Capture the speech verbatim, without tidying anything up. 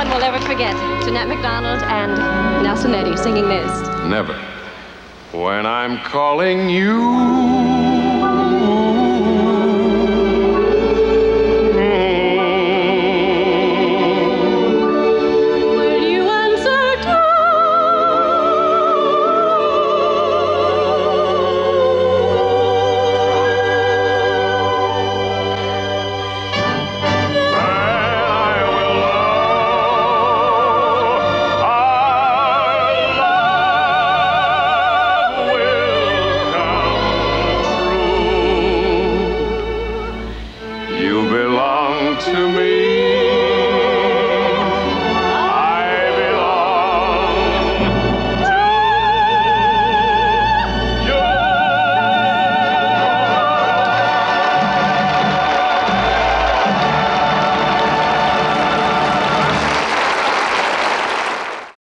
one will ever forget. Jeanette MacDonald and Nelson Eddy singing this. Never. When I'm calling you. To me.